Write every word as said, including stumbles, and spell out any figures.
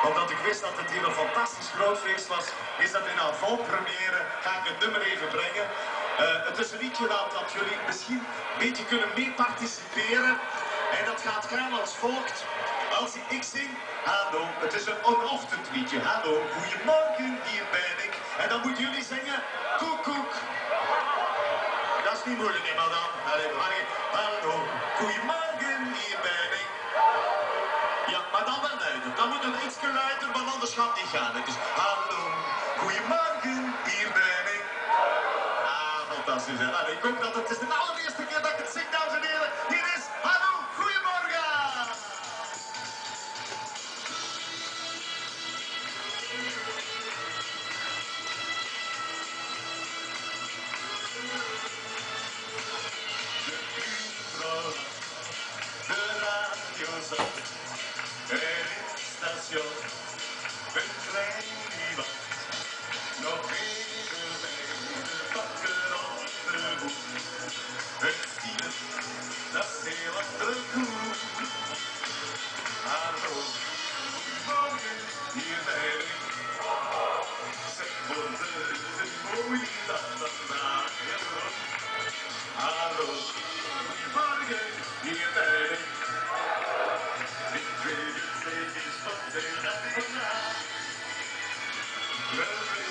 Omdat ik wist dat het hier een fantastisch groot feest was, is dat in avant-première, ga ik het nummer even brengen. Uh, het is een liedje dat, dat jullie misschien een beetje kunnen mee participeren. En dat gaat gaan als volgt. Als ik zing, hallo, het is een ochtendliedje. Hallo, goedemorgen, hier ben ik. En dan moeten jullie zingen, koek, koek. Dat is niet moeilijk, hè, madame. Hallo, goedemorgen, hier ben ik. Ja, maar dan wel luider. Dan moet het iets luider, want anders gaat het niet gaan. Dus hallo, goedemorgen, hier ben ik. Ah, fantastisch. Hè? Nou, ik hoop dat het is de allereerste keer dat ik het zing, dames en heren. Hier is hallo, goedemorgen. De buurvrouw, de radio zat, en in het station, een klein iemand. Nog even bij de bakken op de hoek. Het stier, dat is heel achter koe. Hallo, goedemorgen, hier ben ik. Zeg, wordt het een mooie dag vandaag. Hallo, goedemorgen, hier ben ik. Ik weet het zeker, is van zijn dag vandaag. Wel